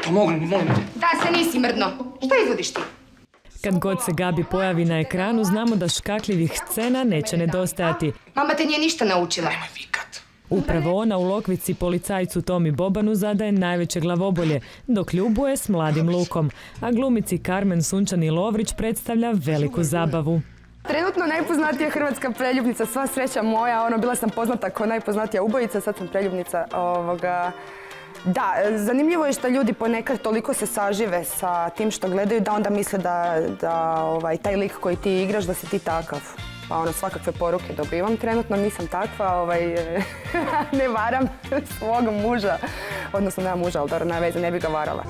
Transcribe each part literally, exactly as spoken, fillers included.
to, molim, molim te. Da se nisi mrdno. Šta izvodiš ti? Kad god se Gabi pojavi na ekranu, znamo da škakljivih scena neće nedostajati. Mama te nije ništa naučila. Nemoj vikat. Upravo ona u Lokvici policajcu Tomi Bobanu zadaje najveće glavobolje, dok ljubuje s mladim Lukom, a glumici Karmen Sunčani Lovrić predstavlja veliku zabavu. Trenutno najpoznatija hrvatska preljubnica, sva sreća moja, ono, bila sam poznata kao najpoznatija ubojica, sad sam preljubnica ovoga... Da, zanimljivo je što ljudi ponekad toliko se sažive sa tim što gledaju da onda misle da, da ovaj, taj lik koji ti igraš da si ti takav. Pa ono, svakakve poruke dobivam. Trenutno nisam takva, ovaj, ne varam svog muža. Odnosno, nema muža, ali dobro, na veze, ne bi ga varala.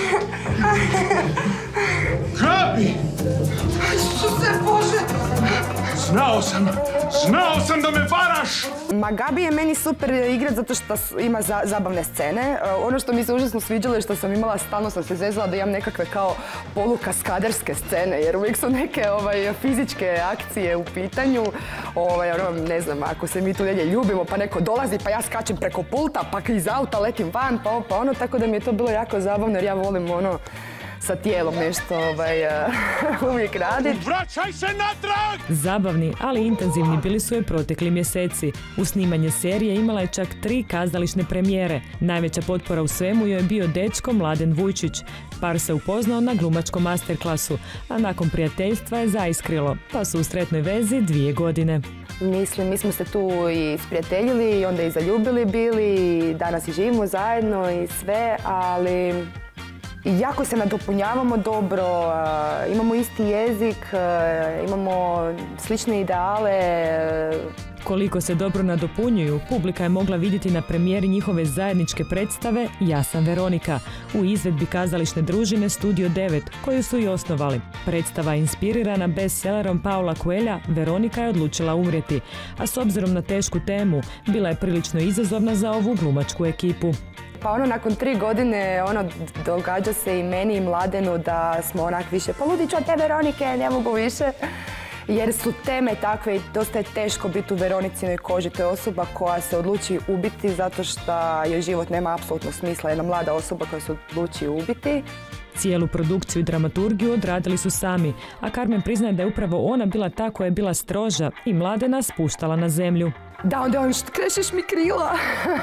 Gabi! Isuse Bože! Znao sam, znao sam da me varaš! Ma Gabi je meni super igrat zato što ima za, zabavne scene. Ono što mi se užasno sviđalo je što sam imala, stalno sam se zezala da imam nekakve kao polukaskaderske scene, jer uvijek su neke ovaj, fizičke akcije u pitanju. Ovaj, ono, ne znam, ako se mi tu negdje ljubimo pa neko dolazi pa ja skačem preko pulta, pa iz auta letim van, pa, pa ono, tako da mi je to bilo jako zabavno jer ja volim ono sa tijelom nešto ovaj, uvijek raditi. Vraćaj se natrag! Zabavni, ali intenzivni bili su je protekli mjeseci. U snimanje serije imala je čak tri kazališne premijere. Najveća potpora u svemu joj je bio dečko Mladen Vujčić. Par se upoznao na glumačkom masterklasu, a nakon prijateljstva je zaiskrilo, pa su u sretnoj vezi dvije godine. Mislim, mi smo se tu i sprijateljili i onda i zaljubili bili i danas i živimo zajedno i sve, ali jako se nadopunjavamo dobro, imamo isti jezik, imamo slične ideale. Koliko se dobro nadopunjuju, publika je mogla vidjeti na premijeri njihove zajedničke predstave Ja sam Veronika u izvedbi kazališne družine Studio devet, koju su i osnovali. Predstava inspirirana bestsellerom Paula Coelha, Veronika je odlučila umrijeti, a s obzirom na tešku temu, bila je prilično izazovna za ovu glumačku ekipu. Pa ono, nakon tri godine, ono, događa se i meni i Mladenu da smo onak više poludit ću od te Veronike, ne mogu više. Jer su teme takve i dosta je teško biti u Veronicinoj koži. To je osoba koja se odluči ubiti zato što joj život nema apsolutno smisla. Jedna mlada osoba koja se odluči ubiti. Cijelu produkciju i dramaturgiju odradili su sami, a Karmen priznaje da je upravo ona bila ta koja je bila stroža i Mladena spuštala na zemlju. Da, onda on, krešeš mi krila.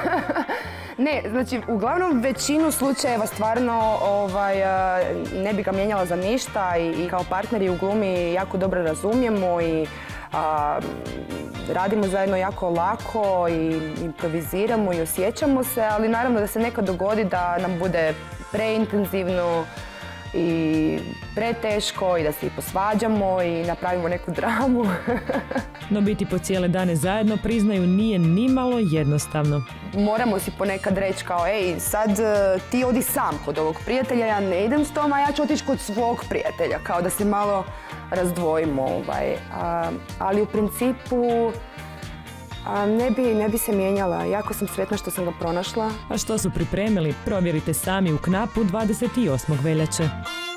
Ne, znači, uglavnom većinu slučajeva stvarno ovaj, ne bi ga mijenjala za ništa i, i kao partneri u glumi jako dobro razumijemo i a, radimo zajedno jako lako i improviziramo i osjećamo se, ali naravno da se nekad dogodi da nam bude preintenzivno i preteško i da se i posvađamo i napravimo neku dramu. No biti po cijele dane zajedno, priznaju, nije nimalo jednostavno. Moramo si ponekad reći kao, ej, sad ti odi sam kod ovog prijatelja, ja ne idem s tom, a ja ću otići kod svog prijatelja, kao da se malo razdvojimo. Ovaj. A, ali u principu a, ne bi, ne bi se mijenjala. Jako sam sretna što sam ga pronašla. A što su pripremili, provjerite sami u Knapu dvadeset osmog veljače.